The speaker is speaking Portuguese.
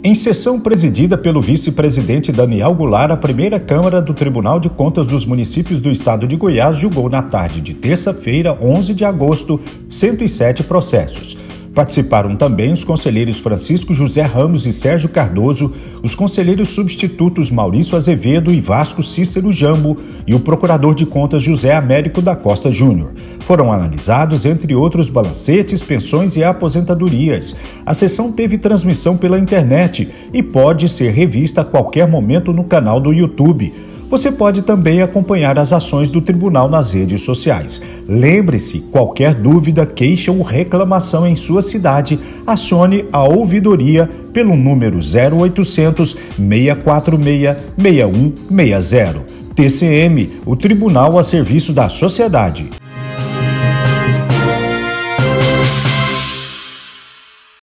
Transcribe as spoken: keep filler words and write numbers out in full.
Em sessão presidida pelo vice-presidente Daniel Goulart, a primeira Câmara do Tribunal de Contas dos Municípios do Estado de Goiás julgou na tarde de terça-feira, onze de agosto, cento e sete processos. Participaram também os conselheiros Francisco José Ramos e Sérgio Cardoso, os conselheiros substitutos Maurício Azevedo e Vasco Cícero Jambo e o procurador de contas José Américo da Costa Júnior. Foram analisados, entre outros, balancetes, pensões e aposentadorias. A sessão teve transmissão pela internet e pode ser revista a qualquer momento no canal do YouTube. Você pode também acompanhar as ações do tribunal nas redes sociais. Lembre-se, qualquer dúvida, queixa ou reclamação em sua cidade, acione a ouvidoria pelo número zero oitocentos, seis quatro seis, seis um seis zero. T C M, o Tribunal a serviço da sociedade.